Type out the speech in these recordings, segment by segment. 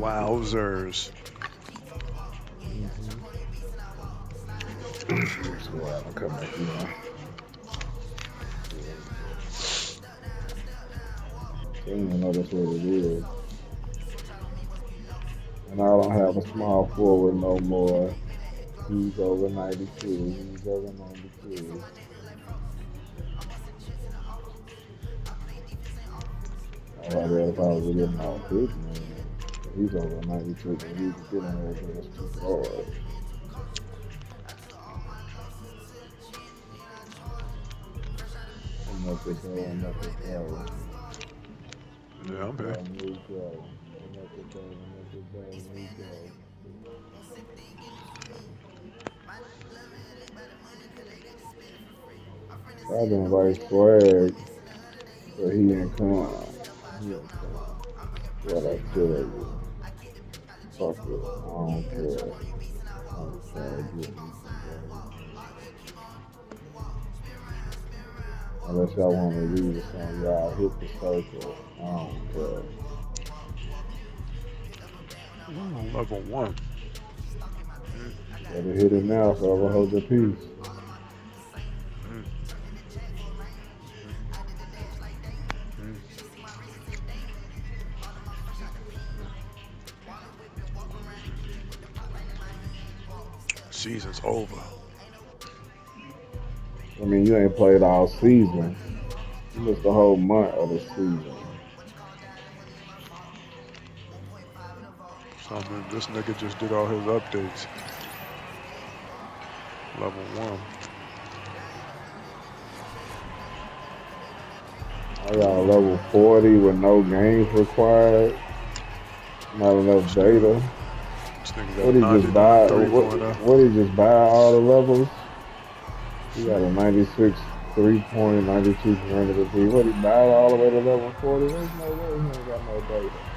Wowzers. Well, I'm coming, you know. They don't even know that's what it is. And I don't have a small forward no more. He's over 92. He's over 92. I rather if I was getting all big man. He's over 92, but he's getting there against two guards. I'm up to go, I'm up to go. Yeah, I'm here. Nico. I'm up to go, I'm up to go, Nico. I've been like swag, but he ain't come. He ain't come. What I tell you. Fuck it. I don't care. I'm trying to get me some games. Unless y'all want me to read or something, y'all hit the circle. I don't care. Level 1. Better hit it now so I will hold the peace. Season's over. I mean, you ain't played all season. You missed the whole month of the season. So I mean, this nigga just did all his updates. Level 1. I got a level 40 with no games required. Not enough data. What he just buy? What he just buy all the levels? He got a 96 3-point, 92 perimeter P. What he buy all the way to level 40? There's no way he ain't got no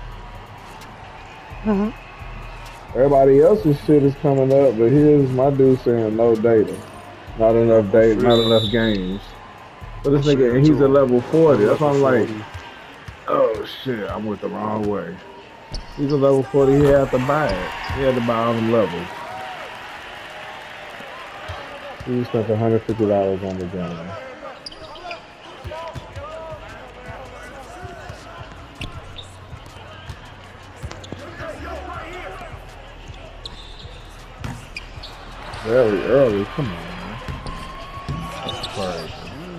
data. Everybody else's shit is coming up, but here's my dude saying no data. Not enough data, not enough games. But this nigga, and he's at level 40. That's why I'm like, oh shit, I went the wrong way. He's a level 40, he had to buy it. He had to buy all them levels. He spent $150 on the game. Very early, come on, man. That's crazy.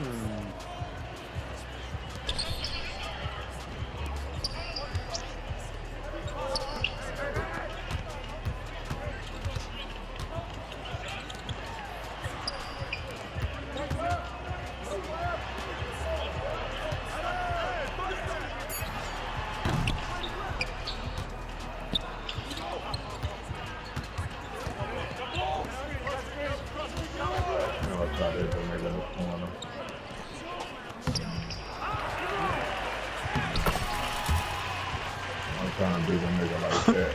Trying to beat a nigga like that.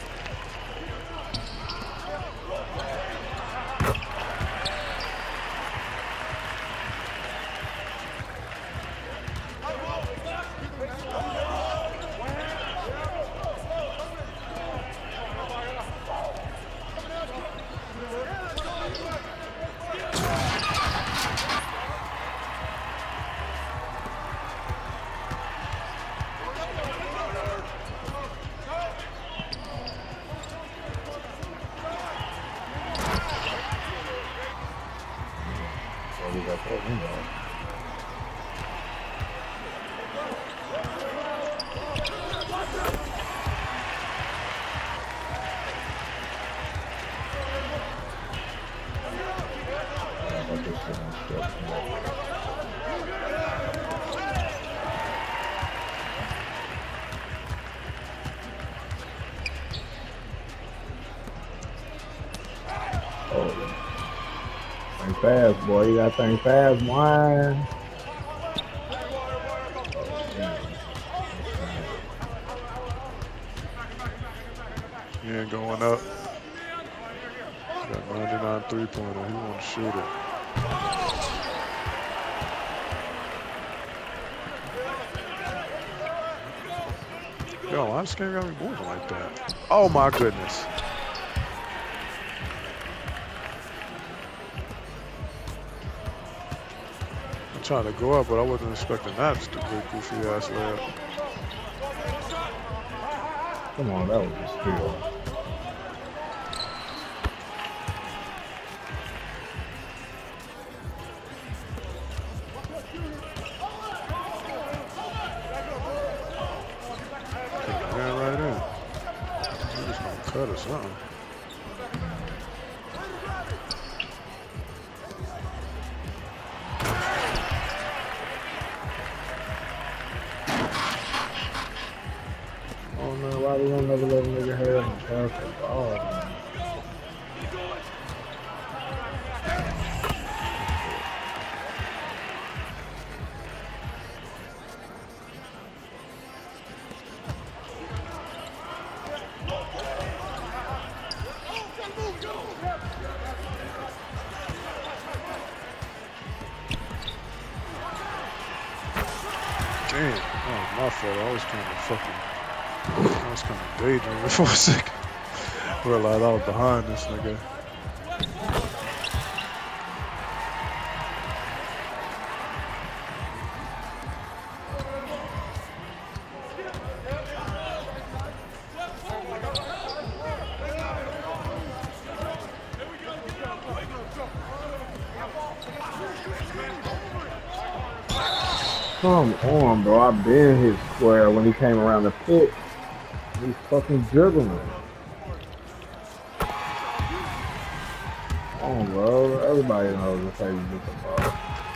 Think fast, boy. You gotta think fast, boy. He ain't going up. Got 99 3-pointer. He won't shoot it. Yo, why this game got me moving like that? Oh my goodness. I'm trying to go up, but I wasn't expecting that stupid goofy ass layup. Come on, that was a steal. Cut or something. Oh man, why do you never let a nigga head on the pass the ball, man? Damn, oh, my fault. I was kind of daydreaming for a second. Realized I was behind this nigga. Come on, bro. I been his square when he came around the pit. He's fucking dribbling. Come on, bro. Everybody knows that's how you get the ball.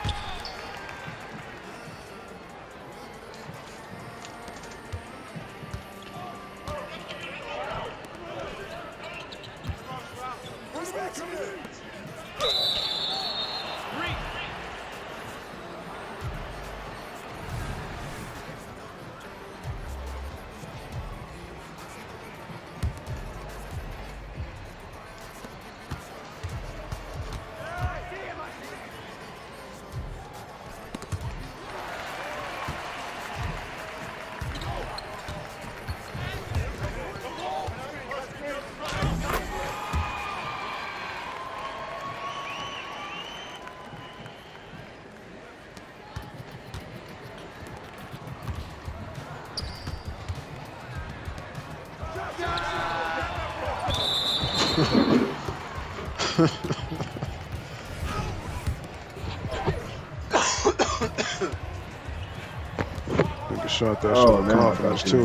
Nigga shot that shit with confidence too.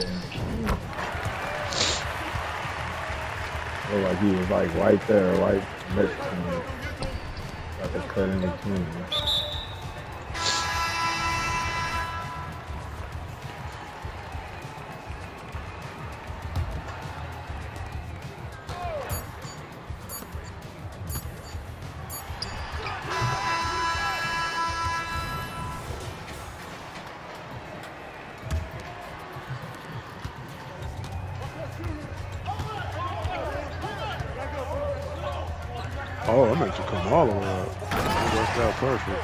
Looked like he was like right there, right next to me. Like a cut in between. Oh, that makes you come all the way up. That worked out perfect.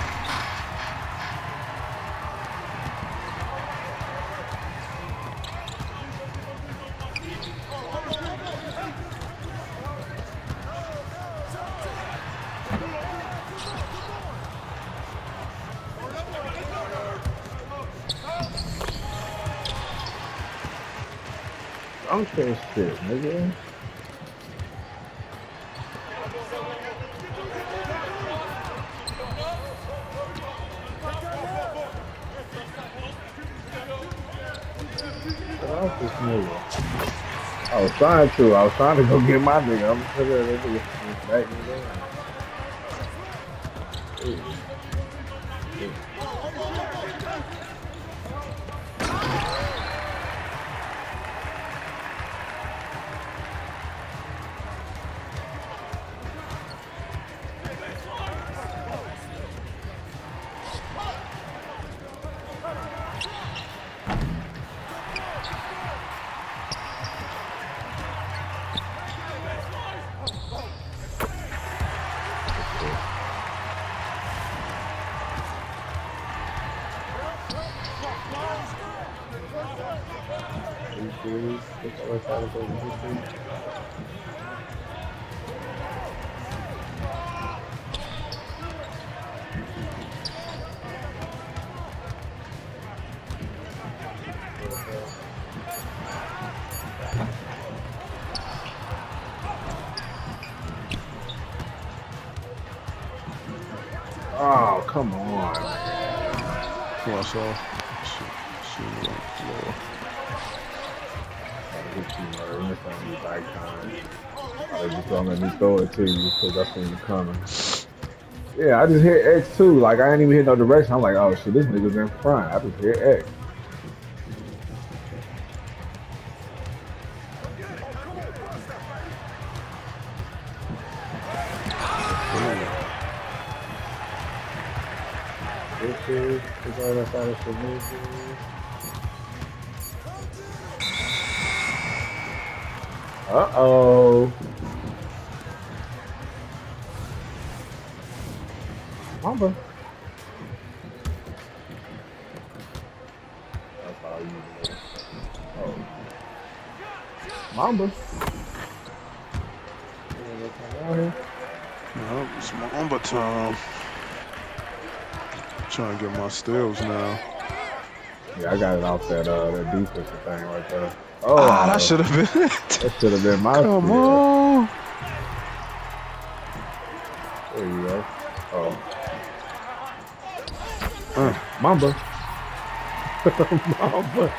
I'm saying shit, nigga. I was trying to go get my nigga. I'm sure that nigga back in the game. Oh, come on. What's off? Shoot on the floor. They just gonna let me throw it to you because I seen you coming. Yeah, I just hit X2. Like, I ain't even hit no direction. I'm like, oh shit, this nigga's in front. I just hit X. Uh-oh. Mamba. That's all you do. Oh. Mamba. No, it's Mamba time. Trying to get my steals now. Yeah, I got it off that defensive thing right there. Oh, that should have been it. That should have been my Come on. There you go. Oh. Mamba. Mamba.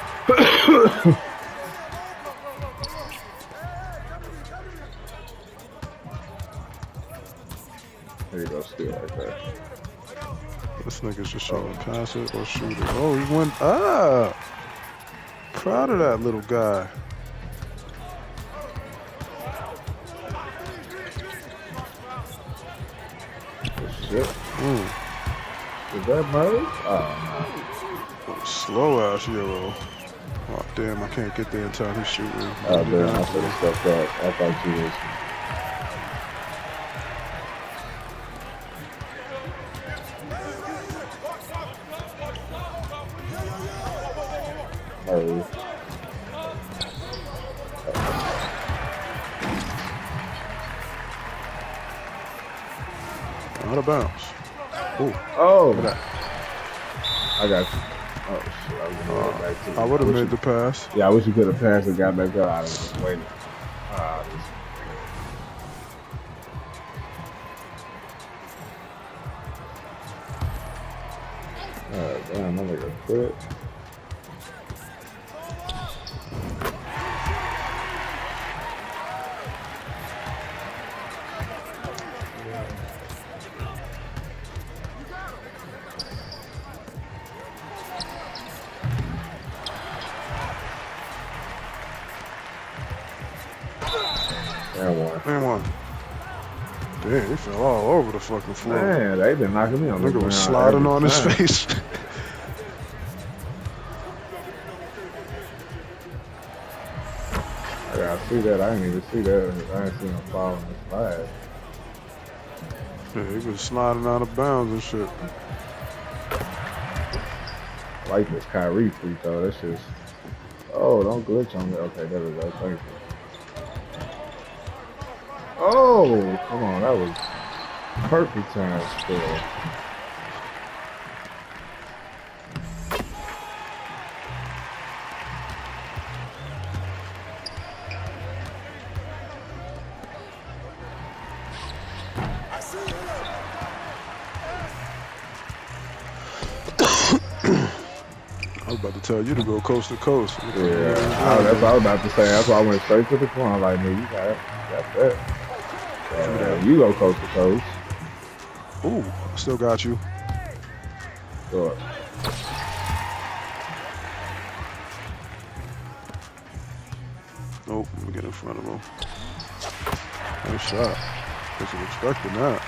There you go, steal right there. This nigga's just trying to pass it or shoot it. Oh, he went up. Proud of that little guy. Shit. Is that Murray? Oh, slow ass yellow. Oh, damn, I can't get there in time. He's shooting. Oh, damn, I should have stepped up. I thought you was. Murray. Out of bounds. Ooh. Oh. I got you. Oh, shit. I was going to back to you. I would have made the pass. Yeah, I wish you could have passed and got back up. I was just waiting. Damn, that nigga quit. And one. Damn, he fell all over the fucking floor. Man, they been knocking me on the ground. Nigga was sliding on his face. Yeah, I see that. I didn't even see that. I didn't see him fall on the slide. Yeah, he was sliding out of bounds and shit. I like this Kyrie free throw. That's just. Oh, don't glitch on me. Okay, there we go. Thank you. Oh, come on. That was perfect time still. I was about to tell you to go coast to coast. Yeah, that's what I was about to say. That's why I went straight to the corner. Like, man, you got that. You go coast to coast. Ooh, I still got you. Good. Nope, let me get in front of him. Nice shot. Wasn't expecting that.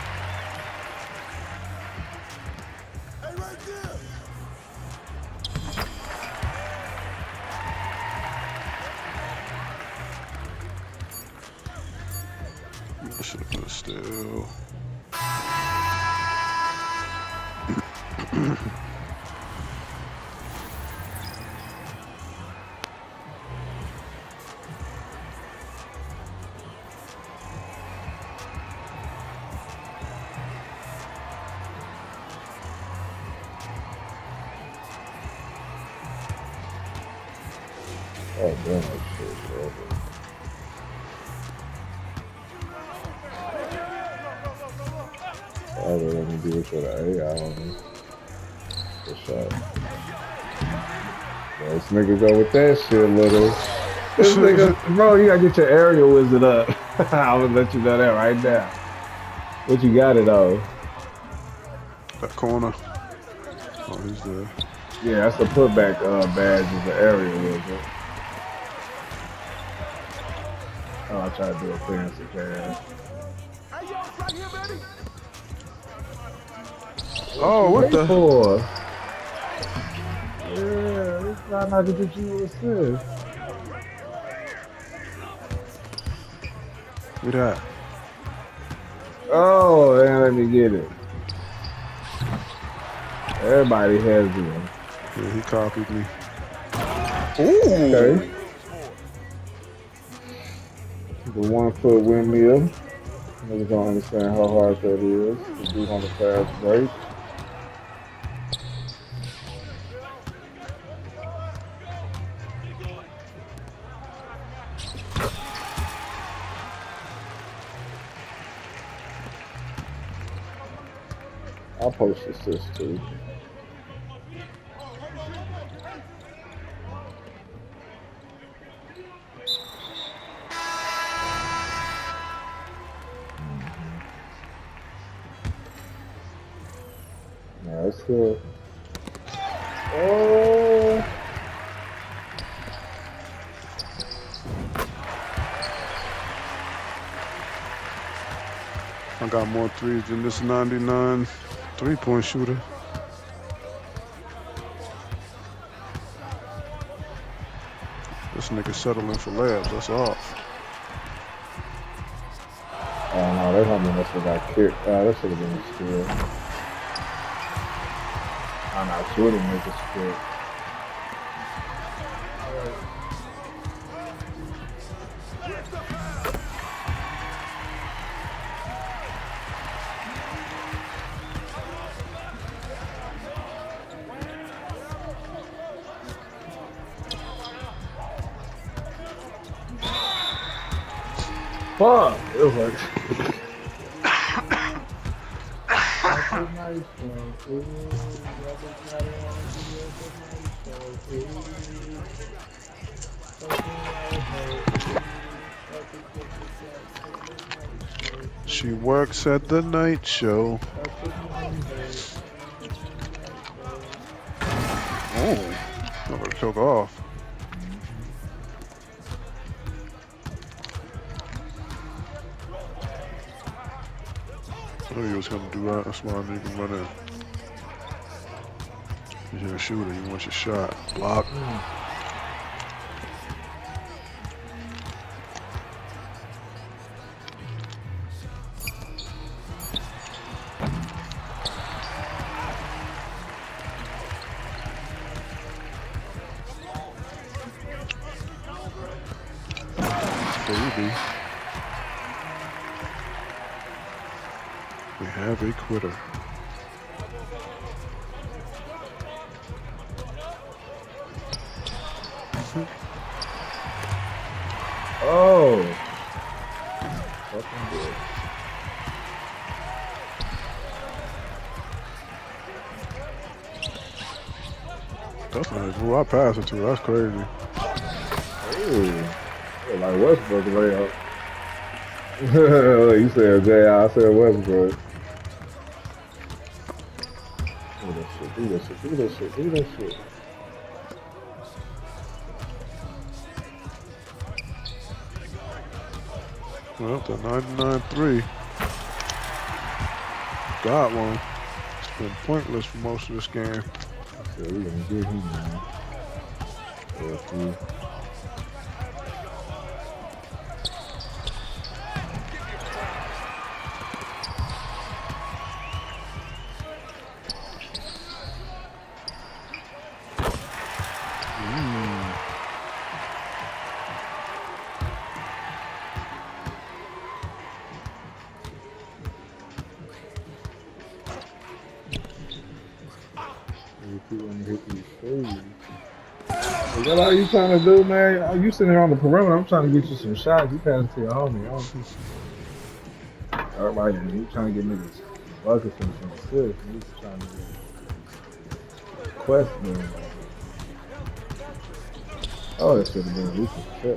I should have put a steal. Oh, damn, that shit, bro. Oh, they let me do it for the AI on me. Good shot. This nigga go with that shit, little. This nigga, bro, you gotta get your aerial wizard up. I'm gonna let you know that right now. What you got it on? That corner. Oh, he's there. Yeah, that's the putback badge is the aerial wizard. Oh, I tried to do a fancy pass. Oh, what the? For? Yeah, this guy not to get you an assist. Look at that. Oh, and let me get it. Everybody has him. Yeah, he copied me. Ooh. Okay. The 1 foot windmill. Niggas don't understand how hard that is to do on the fast break. I'll post assist too. That's good. Oh. I got more threes than this 99 three-point shooter. This nigga settling for layups. That's off. Oh no, that homie must have got kicked. That should have been a steal. I'm not shooting with a steal. Fuck! It was like... She works at the night show. Oh, I'm gonna choke off. I knew he was gonna do that. That's why I didn't even run in. You're a shooter. You want your shot. Block. Baby. We have a quitter. Oh. Fucking good. Definitely. Who I pass it to. That's crazy. Ooh. Like Westbrook layup. You said J.I. I said Westbrook. Do that shit, do that shit, do that shit. Well, the 99-3. Got one. It's been pointless for most of this game. So we're gonna get him now. If you want to hit these threes. What are you trying to do, man? You sitting there on the perimeter. I'm trying to get you some shots. You pass it to your homie. Everybody, you trying to get niggas buckets and some assists. You trying to get questioning. Oh, that should have been at least a tip.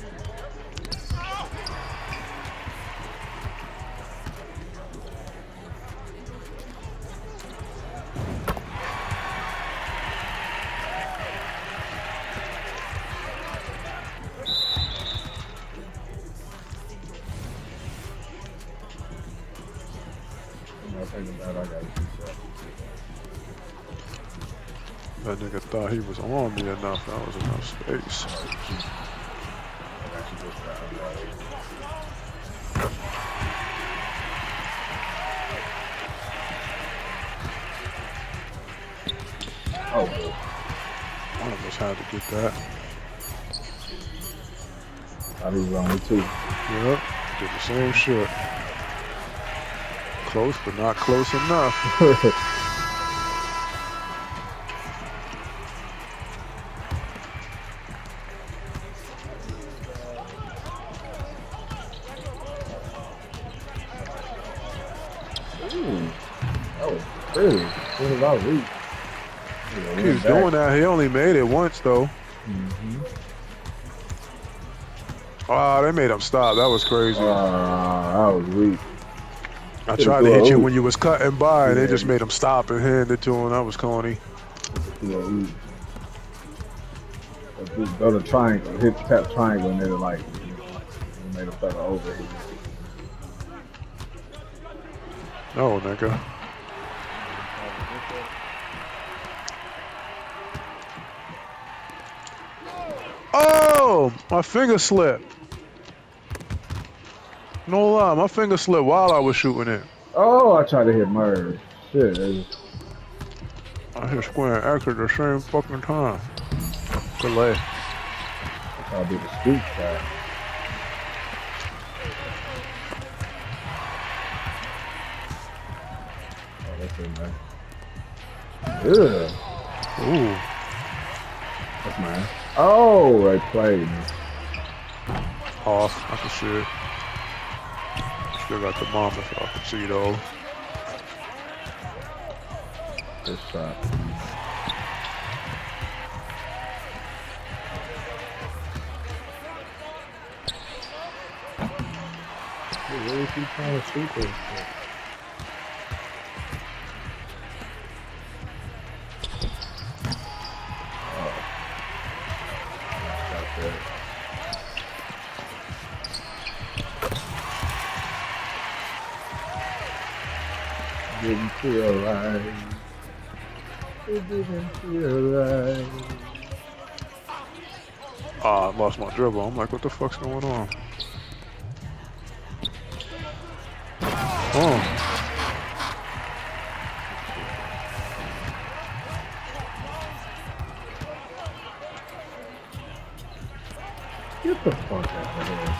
That nigga thought he was on me enough. That was enough space. Oh, one of us had to get that. I think it was only two. Yep, did the same shit. Close, but not close enough. He was doing that. He only made it once, though. Oh, they made him stop. That was crazy. That was weak. I tried to hit you when you was cutting by, and they just made him stop and hand it to him. That was corny. Go to triangle, hit tap triangle, and then like made a fella over. No, nigga. Oh, my finger slipped. No lie, my finger slipped while I was shooting it. Oh, I tried to hit Merv. Shit. I hit square and X at the same fucking time. Delay. I'll do the scoop shot. Oh, that's it, man. Yeah. Ooh. That's mine. Oh, I played. Off. I can see it. Still got the mama, so I can see though. Good shot. Where is he trying to shoot this shit? Didn't feel right. It didn't feel right. Ah, I lost my dribble. I'm like, what the fuck's going on? Oh. Get the fuck out of here.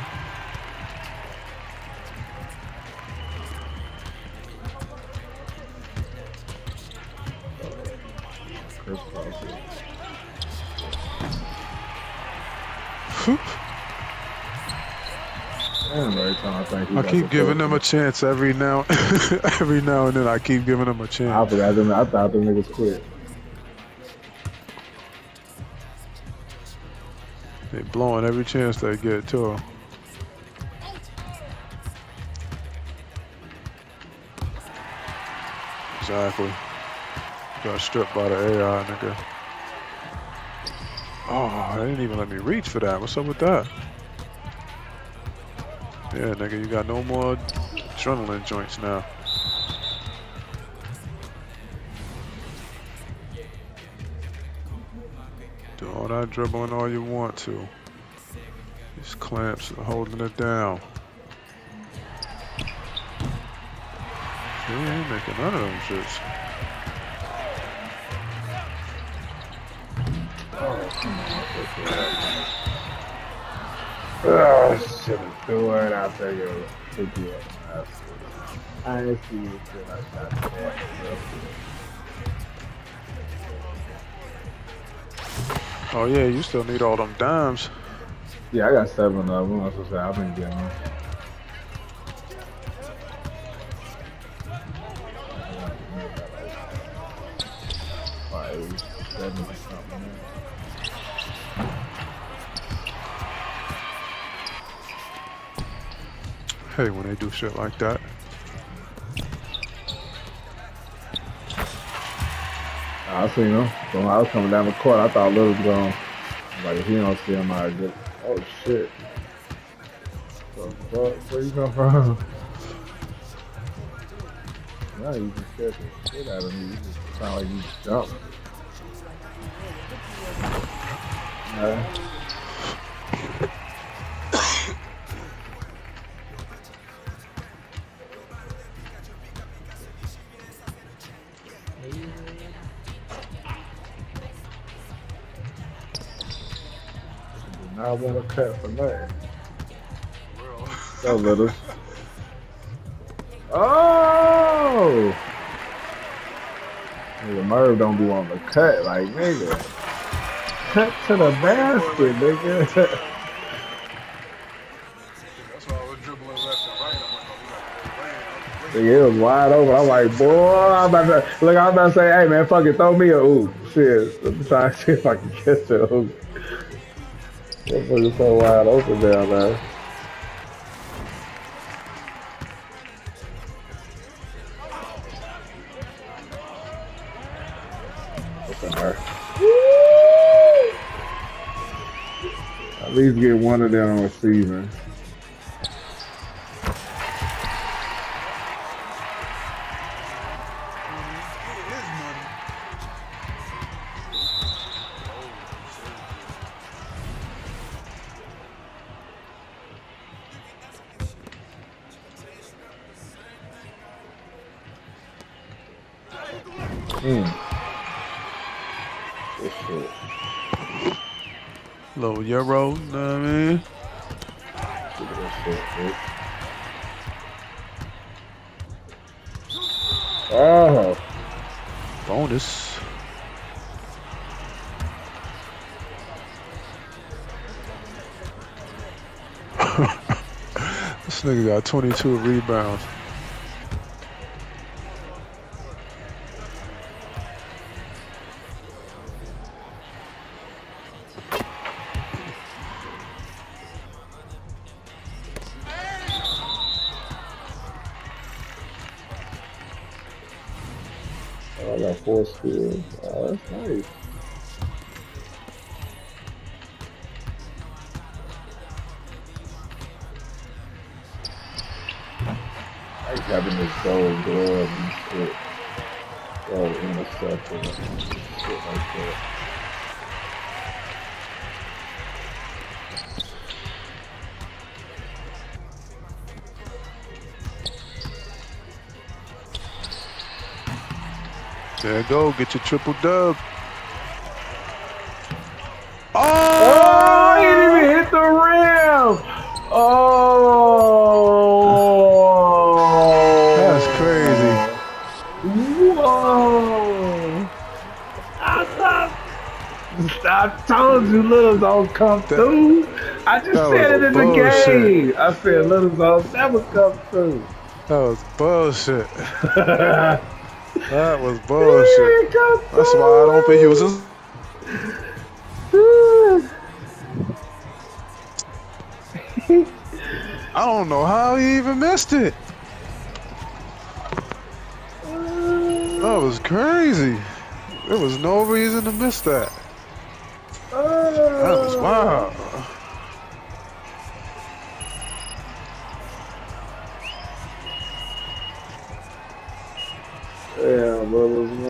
I keep giving them a chance every now and then. I keep giving them a chance. I thought them niggas quit. They blowing every chance they get too. Exactly. Got stripped by the AI, nigga. Oh, they didn't even let me reach for that. What's up with that? Yeah, nigga, you got no more adrenaline joints now. Do all that dribbling all you want to. These clamps are holding it down. He ain't making none of them shits. Oh, shit, do it out there, yo. Pick you up. I didn't see you till I shot that. Oh yeah, you still need all them dimes. Yeah, I got 7 of them. That's what I've been getting them. Hey, when they do shit like that. I seen him. So when I was coming down the court, I thought Little was gone. Like, if he don't see him, I get. Oh shit. Where you come from? Now you just scared the shit out of me. You just sound like you jumped. I want to cut for nothing. Go, Little. Oh! Nigga, Merv don't be wanting to cut, like, nigga. Cut to the basket, nigga. That's why I was dribbling left and right. I'm like, Nigga, it was wide open. I'm like, boy, I'm about to say, hey, man, fuck it, throw me a oop. Shit, I'm trying to see if I can catch a oop. That fucker's so wide open down there. At least get one of them on receiving. Little Euro, you know what I mean? Oh. Bonus. This nigga got 22 rebounds. I got 4 steals. Oh, that's nice. I like having this gold glove and shit. Gold interceptor and shit like that. There you go, get your triple dub. Oh, he didn't even hit the rim. Oh, that's crazy. Whoa. I told you Little don't come through. I just said it in the game. I said Little don't never come through. That was bullshit. That was bullshit. That's why I don't be using. I don't know how he even missed it. That was crazy. There was no reason to miss that. That was wild. Yeah, brother.